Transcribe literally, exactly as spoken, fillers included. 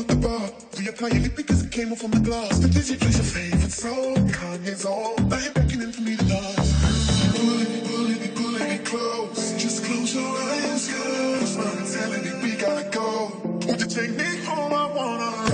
at the bar. Reapplying it because it came off on the glass. The Dizzy plays your favorite song, Kanye's on. Now you're beckoning for me to dance. Pulling me, pulling me, pulling me close. Just close your eyes, girl. Smile and telling me we gotta go. Won't you take me home? I wanna.